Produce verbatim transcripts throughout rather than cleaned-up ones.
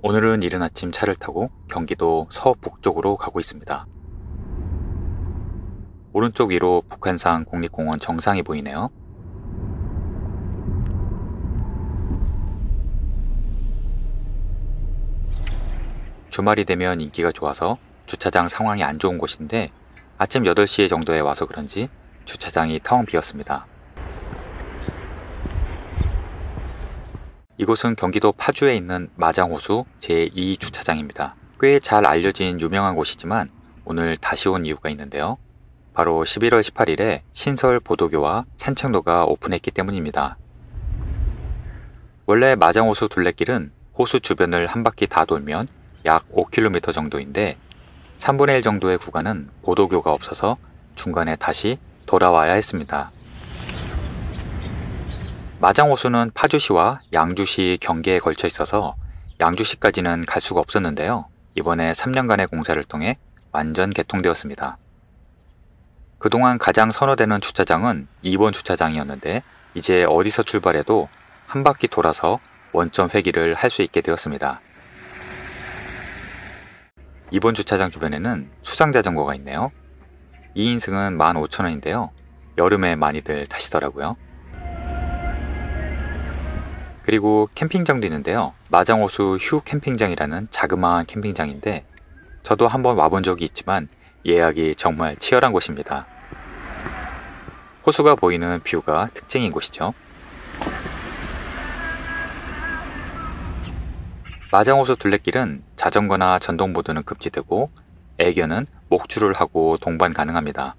오늘은 이른 아침 차를 타고 경기도 서북쪽으로 가고 있습니다. 오른쪽 위로 북한산 국립공원 정상이 보이네요. 주말이 되면 인기가 좋아서 주차장 상황이 안 좋은 곳인데 아침 여덟 시 정도에 와서 그런지 주차장이 텅 비었습니다. 이곳은 경기도 파주에 있는 마장호수 제이 주차장입니다. 꽤 잘 알려진 유명한 곳이지만 오늘 다시 온 이유가 있는데요. 바로 십일월 십팔일에 신설 보도교와 산책로가 오픈했기 때문입니다. 원래 마장호수 둘레길은 호수 주변을 한 바퀴 다 돌면 약 오 킬로미터 정도인데 삼분의 일 정도의 구간은 보도교가 없어서 중간에 다시 돌아와야 했습니다. 마장호수는 파주시와 양주시 경계에 걸쳐 있어서 양주시까지는 갈 수가 없었는데요. 이번에 삼 년간의 공사를 통해 완전 개통되었습니다. 그동안 가장 선호되는 주차장은 이 번 주차장이었는데 이제 어디서 출발해도 한 바퀴 돌아서 원점 회귀를 할 수 있게 되었습니다. 이 번 주차장 주변에는 수상자전거가 있네요. 이 인승은 만 오천 원인데요. 여름에 많이들 타시더라고요. 그리고 캠핑장도 있는데요. 마장호수 휴 캠핑장이라는 자그마한 캠핑장인데 저도 한번 와본 적이 있지만 예약이 정말 치열한 곳입니다. 호수가 보이는 뷰가 특징인 곳이죠. 마장호수 둘레길은 자전거나 전동보드는 금지되고 애견은 목줄을 하고 동반 가능합니다.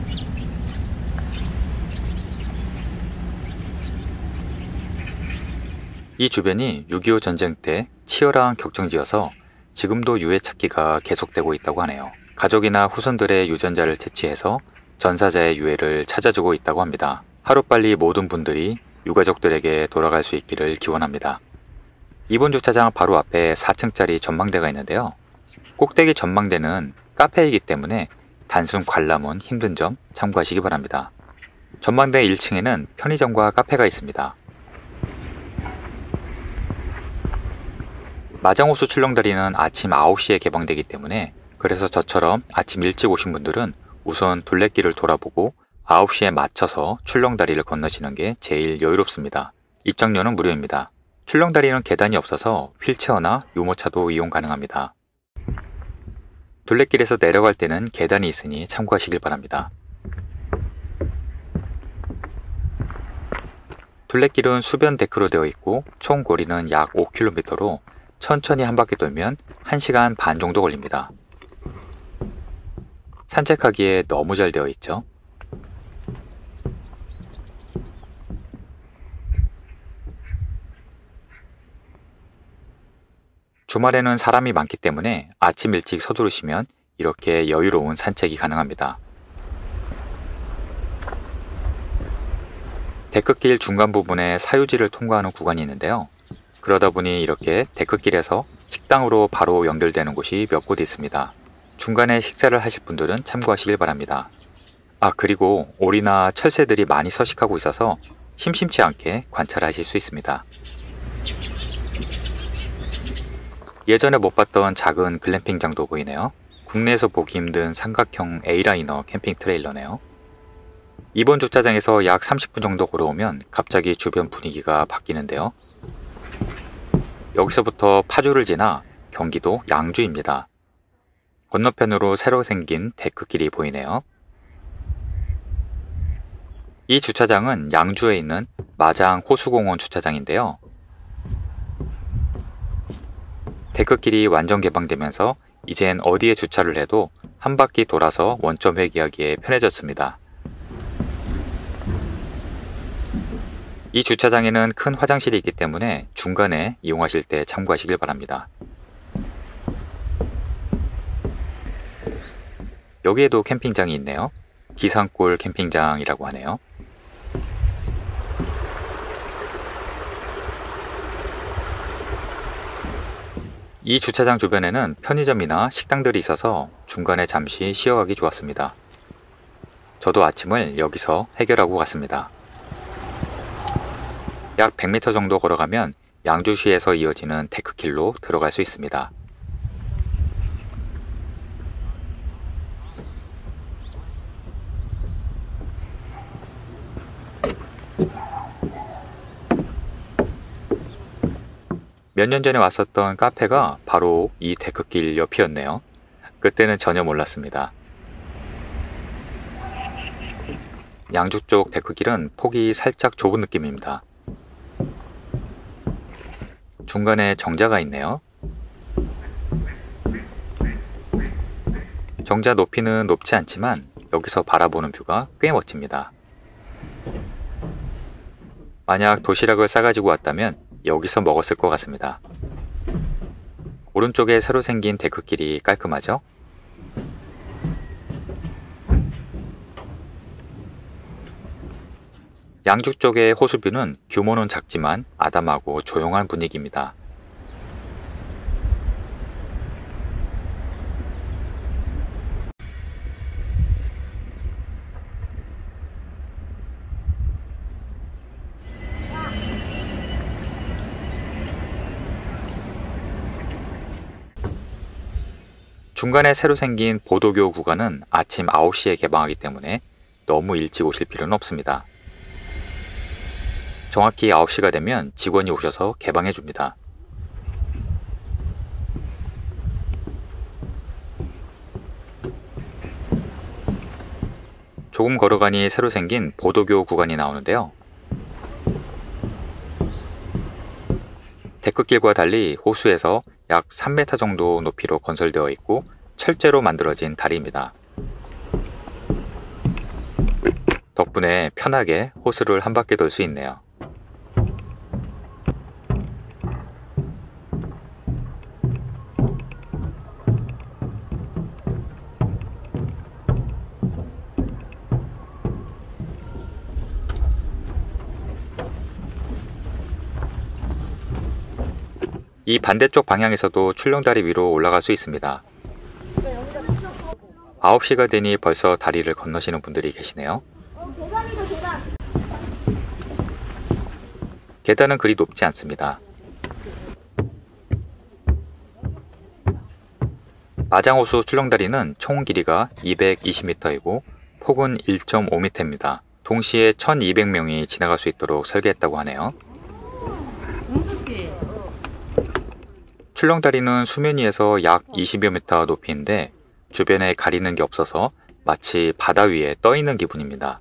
이 주변이 육이오 전쟁 때 치열한 격정지여서 지금도 유해 찾기가 계속되고 있다고 하네요. 가족이나 후손들의 유전자를 채취해서 전사자의 유해를 찾아주고 있다고 합니다. 하루빨리 모든 분들이 유가족들에게 돌아갈 수 있기를 기원합니다. 이 번 주차장 바로 앞에 사 층짜리 전망대가 있는데요. 꼭대기 전망대는 카페이기 때문에 단순 관람은 힘든 점 참고하시기 바랍니다. 전망대 일 층에는 편의점과 카페가 있습니다. 마장호수 출렁다리는 아침 아홉 시에 개방되기 때문에 그래서 저처럼 아침 일찍 오신 분들은 우선 둘레길을 돌아보고 아홉 시에 맞춰서 출렁다리를 건너시는 게 제일 여유롭습니다. 입장료는 무료입니다. 출렁다리는 계단이 없어서 휠체어나 유모차도 이용 가능합니다. 둘레길에서 내려갈 때는 계단이 있으니 참고하시길 바랍니다. 둘레길은 수변 데크로 되어 있고 총 거리는 약 오 킬로미터로 천천히 한 바퀴 돌면 한 시간 반 정도 걸립니다. 산책하기에 너무 잘 되어 있죠. 주말에는 사람이 많기 때문에 아침 일찍 서두르시면 이렇게 여유로운 산책이 가능합니다. 데크길 중간 부분에 사유지를 통과하는 구간이 있는데요. 그러다 보니 이렇게 데크길에서 식당으로 바로 연결되는 곳이 몇 곳 있습니다. 중간에 식사를 하실 분들은 참고하시길 바랍니다. 아, 그리고 오리나 철새들이 많이 서식하고 있어서 심심치 않게 관찰하실 수 있습니다. 예전에 못 봤던 작은 글램핑장도 보이네요. 국내에서 보기 힘든 삼각형 A라이너 캠핑 트레일러네요. 이 번 주차장에서 약 삼십 분 정도 걸어오면 갑자기 주변 분위기가 바뀌는데요. 여기서부터 파주를 지나 경기도 양주입니다. 건너편으로 새로 생긴 데크길이 보이네요. 이 주차장은 양주에 있는 마장 호수공원 주차장인데요. 데크길이 완전 개방되면서 이젠 어디에 주차를 해도 한 바퀴 돌아서 원점 회귀하기에 편해졌습니다. 이 주차장에는 큰 화장실이 있기 때문에 중간에 이용하실 때 참고하시길 바랍니다. 여기에도 캠핑장이 있네요. 기산골 캠핑장이라고 하네요. 이 주차장 주변에는 편의점이나 식당들이 있어서 중간에 잠시 쉬어가기 좋았습니다. 저도 아침을 여기서 해결하고 갔습니다. 약 백 미터 정도 걸어가면 양주시에서 이어지는 데크길로 들어갈 수 있습니다. 몇 년 전에 왔었던 카페가 바로 이 데크길 옆이었네요. 그때는 전혀 몰랐습니다. 양주 쪽 데크길은 폭이 살짝 좁은 느낌입니다. 중간에 정자가 있네요. 정자 높이는 높지 않지만 여기서 바라보는 뷰가 꽤 멋집니다. 만약 도시락을 싸가지고 왔다면 여기서 먹었을 것 같습니다. 오른쪽에 새로 생긴 데크길이 깔끔하죠? 양주 쪽의 호수뷰는 규모는 작지만 아담하고 조용한 분위기입니다. 중간에 새로 생긴 보도교 구간은 아침 아홉 시에 개방하기 때문에 너무 일찍 오실 필요는 없습니다. 정확히 아홉 시가 되면 직원이 오셔서 개방해 줍니다. 조금 걸어가니 새로 생긴 보도교 구간이 나오는데요. 데크길과 달리 호수에서 약 삼 미터 정도 높이로 건설되어 있고 철제로 만들어진 다리입니다. 덕분에 편하게 호수를 한 바퀴 돌 수 있네요. 이 반대쪽 방향에서도 출렁다리 위로 올라갈 수 있습니다. 아홉 시가 되니 벌써 다리를 건너시는 분들이 계시네요. 계단은 그리 높지 않습니다. 마장호수 출렁다리는 총 길이가 이백이십 미터이고 폭은 일 점 오 미터입니다. 동시에 천이백 명이 지나갈 수 있도록 설계했다고 하네요. 출렁다리는 수면 위에서 약 이십여 미터 높이인데 주변에 가리는 게 없어서 마치 바다 위에 떠 있는 기분입니다.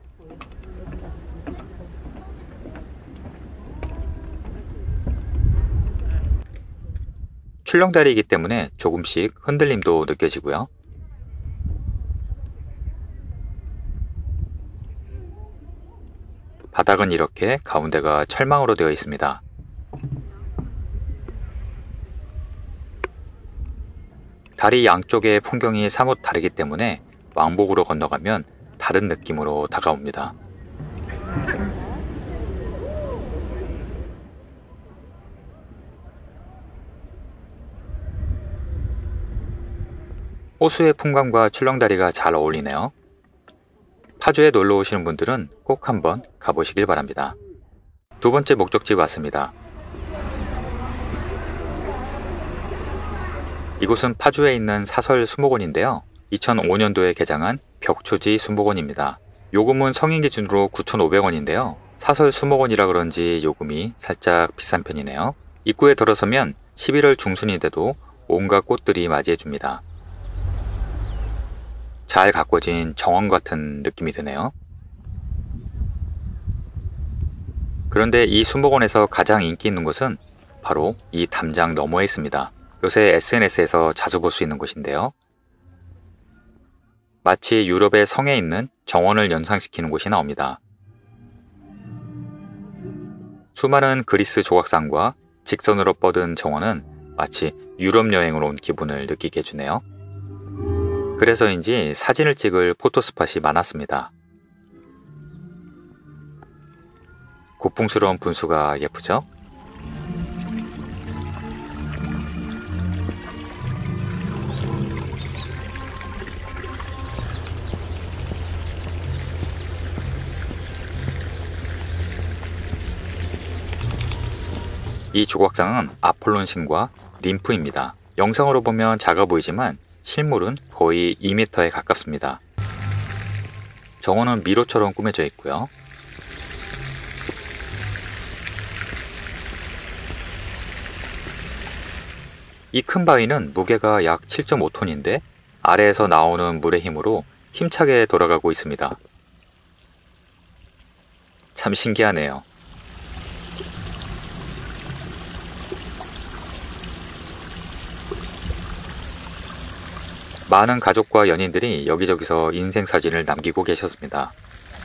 출렁다리이기 때문에 조금씩 흔들림도 느껴지고요. 바닥은 이렇게 가운데가 철망으로 되어 있습니다. 다리 양쪽의 풍경이 사뭇 다르기 때문에 왕복으로 건너가면 다른 느낌으로 다가옵니다. 호수의 풍광과 출렁다리가 잘 어울리네요. 파주에 놀러 오시는 분들은 꼭 한번 가보시길 바랍니다. 두 번째 목적지 왔습니다. 이곳은 파주에 있는 사설 수목원인데요. 이천오 년도에 개장한 벽초지 수목원입니다. 요금은 성인 기준으로 구천오백 원인데요. 사설 수목원이라 그런지 요금이 살짝 비싼 편이네요. 입구에 들어서면 십일월 중순인데도 온갖 꽃들이 맞이해줍니다. 잘 가꿔진 정원 같은 느낌이 드네요. 그런데 이 수목원에서 가장 인기 있는 곳은 바로 이 담장 너머에 있습니다. 요새 에스엔에스에서 자주 볼 수 있는 곳인데요. 마치 유럽의 성에 있는 정원을 연상시키는 곳이 나옵니다. 수많은 그리스 조각상과 직선으로 뻗은 정원은 마치 유럽 여행을 온 기분을 느끼게 해주네요. 그래서인지 사진을 찍을 포토스팟이 많았습니다. 고풍스러운 분수가 예쁘죠? 이 조각상은 아폴론 신과 ним프입니다. 영상으로 보면 작아 보이지만 실물은 거의 이 미터에 가깝습니다. 정원은 미로처럼 꾸며져 있고요. 이 큰 바위는 무게가 약 칠 점 오 톤인데 아래에서 나오는 물의 힘으로 힘차게 돌아가고 있습니다. 참 신기하네요. 많은 가족과 연인들이 여기저기서 인생 사진을 남기고 계셨습니다.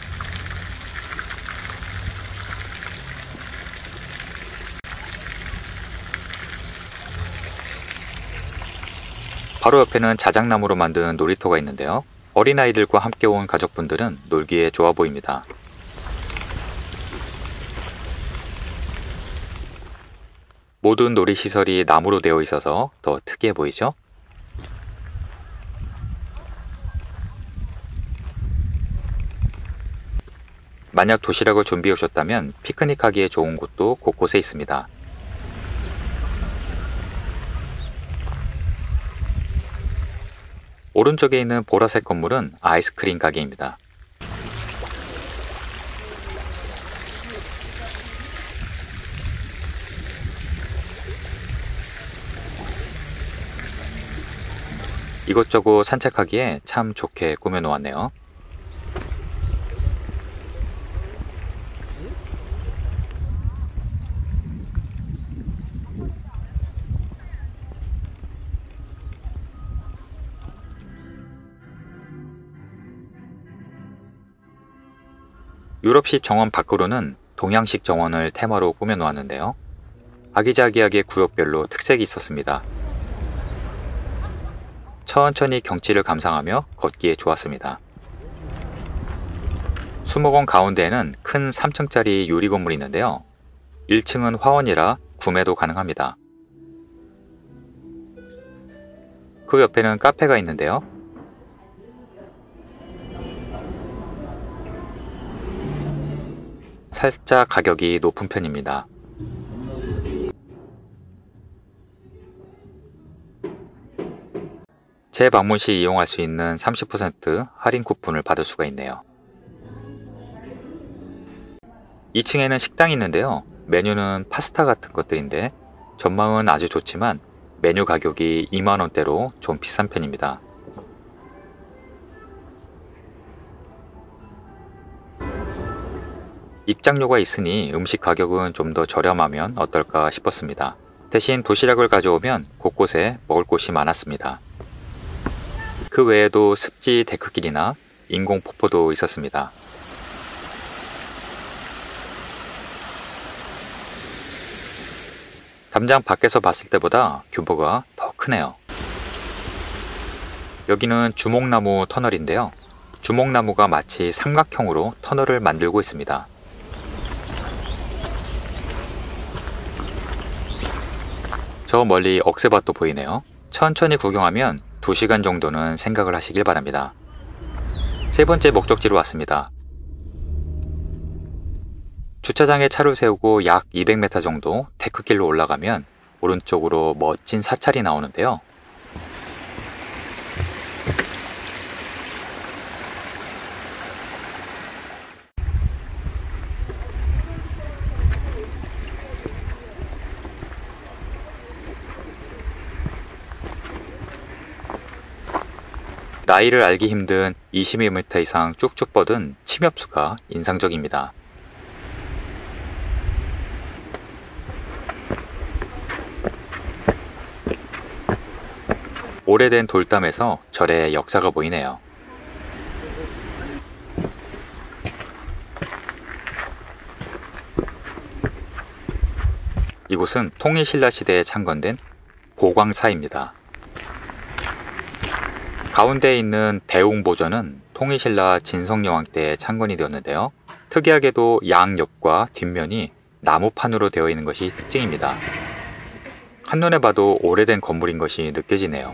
바로 옆에는 자작나무로 만든 놀이터가 있는데요. 어린아이들과 함께 온 가족분들은 놀기에 좋아 보입니다. 모든 놀이시설이 나무로 되어 있어서 더 특이해 보이죠? 만약 도시락을 준비해 오셨다면 피크닉하기에 좋은 곳도 곳곳에 있습니다. 오른쪽에 있는 보라색 건물은 아이스크림 가게입니다. 이것저것 산책하기에 참 좋게 꾸며 놓았네요. 유럽식 정원 밖으로는 동양식 정원을 테마로 꾸며 놓았는데요. 아기자기하게 구역별로 특색이 있었습니다. 천천히 경치를 감상하며 걷기에 좋았습니다. 수목원 가운데에는 큰 삼 층짜리 유리 건물이 있는데요. 일 층은 화원이라 구매도 가능합니다. 그 옆에는 카페가 있는데요. 살짝 가격이 높은 편입니다. 재방문 시 이용할 수 있는 삼십 퍼센트 할인 쿠폰을 받을 수가 있네요. 이 층에는 식당이 있는데요. 메뉴는 파스타 같은 것들인데 전망은 아주 좋지만 메뉴 가격이 이만 원대로 좀 비싼 편입니다. 입장료가 있으니 음식 가격은 좀 더 저렴하면 어떨까 싶었습니다. 대신 도시락을 가져오면 곳곳에 먹을 곳이 많았습니다. 그 외에도 습지 데크길이나 인공 폭포도 있었습니다. 담장 밖에서 봤을 때보다 규모가 더 크네요. 여기는 주목나무 터널인데요. 주목나무가 마치 삼각형으로 터널을 만들고 있습니다. 저 멀리 억새밭도 보이네요. 천천히 구경하면 두 시간 정도는 생각을 하시길 바랍니다. 세 번째 목적지로 왔습니다. 주차장에 차를 세우고 약 이백 미터 정도 데크길로 올라가면 오른쪽으로 멋진 사찰이 나오는데요. 나이를 알기 힘든 이십이 미터 이상 쭉쭉 뻗은 침엽수가 인상적입니다. 오래된 돌담에서 절의 역사가 보이네요. 이곳은 통일신라 시대에 창건된 보광사입니다. 가운데에 있는 대웅보전은 통일신라 진성여왕 때 창건이 되었는데요. 특이하게도 양옆과 뒷면이 나무판으로 되어 있는 것이 특징입니다. 한눈에 봐도 오래된 건물인 것이 느껴지네요.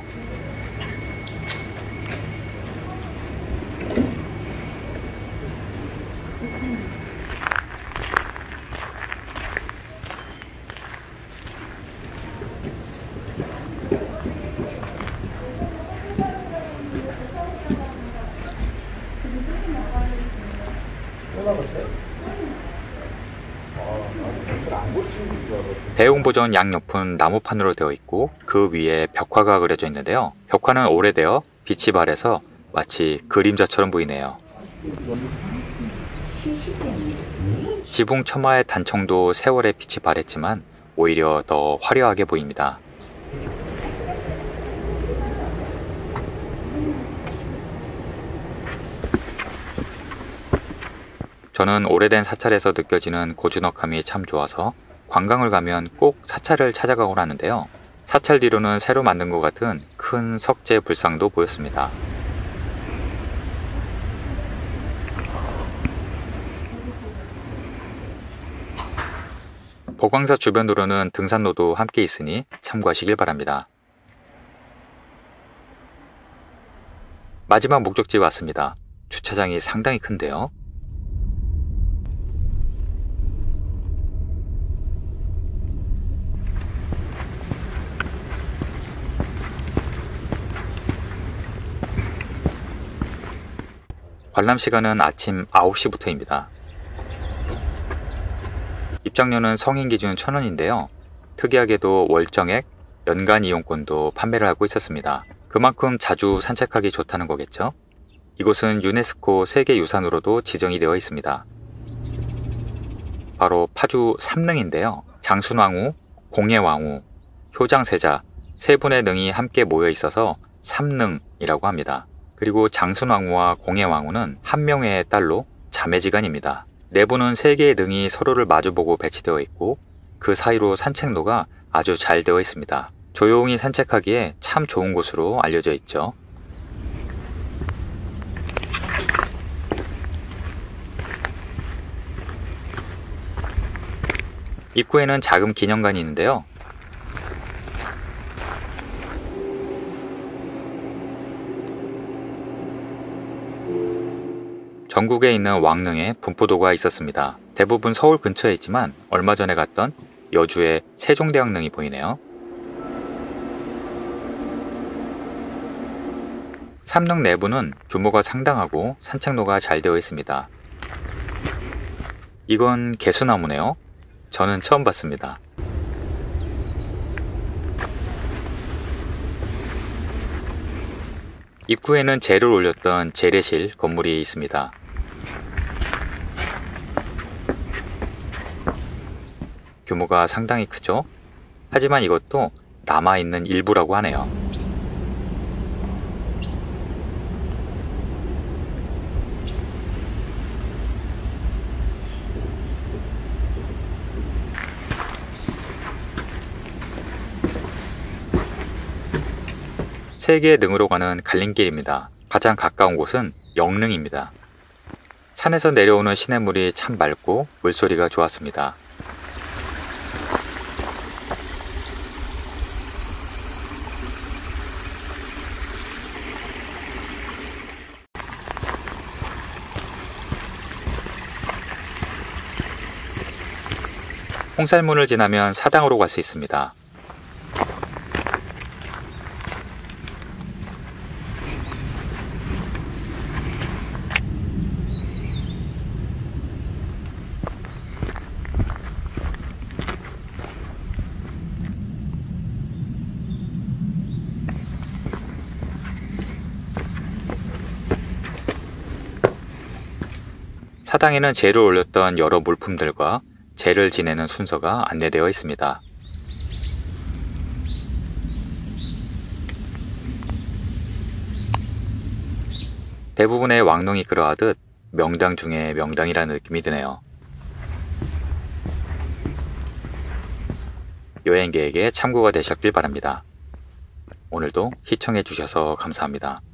대웅보전 양옆은 나무판으로 되어 있고 그 위에 벽화가 그려져 있는데요. 벽화는 오래되어 빛이 발해서 마치 그림자처럼 보이네요. 지붕 처마의 단청도 세월의 빛이 발했지만 오히려 더 화려하게 보입니다. 저는 오래된 사찰에서 느껴지는 고즈넉함이 참 좋아서 관광을 가면 꼭 사찰을 찾아가곤 하는데요. 사찰 뒤로는 새로 만든 것 같은 큰 석재 불상도 보였습니다. 보광사 주변으로는 등산로도 함께 있으니 참고하시길 바랍니다. 마지막 목적지에 왔습니다. 주차장이 상당히 큰데요. 관람 시간은 아침 아홉 시부터입니다. 입장료는 성인 기준 천 원인데요. 특이하게도 월정액, 연간 이용권도 판매를 하고 있었습니다. 그만큼 자주 산책하기 좋다는 거겠죠? 이곳은 유네스코 세계유산으로도 지정이 되어 있습니다. 바로 파주 삼능인데요. 장순왕후, 공예왕후, 효장세자 세 분의 능이 함께 모여 있어서 삼능이라고 합니다. 그리고 장순왕후와 공예왕후는 한 명의 딸로 자매지간입니다. 내부는 세 개의 능이 서로를 마주보고 배치되어 있고 그 사이로 산책로가 아주 잘 되어 있습니다. 조용히 산책하기에 참 좋은 곳으로 알려져 있죠. 입구에는 작은 기념관이 있는데요. 전국에 있는 왕릉에 분포도가 있었습니다. 대부분 서울 근처에 있지만 얼마 전에 갔던 여주의 세종대왕릉이 보이네요. 삼릉 내부는 규모가 상당하고 산책로가 잘 되어 있습니다. 이건 개수나무네요. 저는 처음 봤습니다. 입구에는 재를 올렸던 재래실 건물이 있습니다. 규모가 상당히 크죠? 하지만 이것도 남아있는 일부라고 하네요. 세 개의 능으로 가는 갈림길입니다. 가장 가까운 곳은 영릉입니다. 산에서 내려오는 시냇물이 참 맑고 물소리가 좋았습니다. 홍살문을 지나면 사당으로 갈 수 있습니다. 사당에는 재를 올렸던 여러 물품들과 재를 지내는 순서가 안내되어 있습니다. 대부분의 왕릉이 그러하듯 명당 중에 명당이라는 느낌이 드네요. 여행객에게 참고가 되셨길 바랍니다. 오늘도 시청해 주셔서 감사합니다.